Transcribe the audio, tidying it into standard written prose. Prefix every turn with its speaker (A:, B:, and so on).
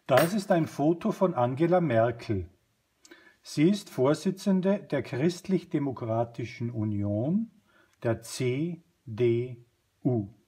A: Das ist ein Foto von Angela Merkel. Sie ist Vorsitzende der Christlich-Demokratischen Union, der CDU.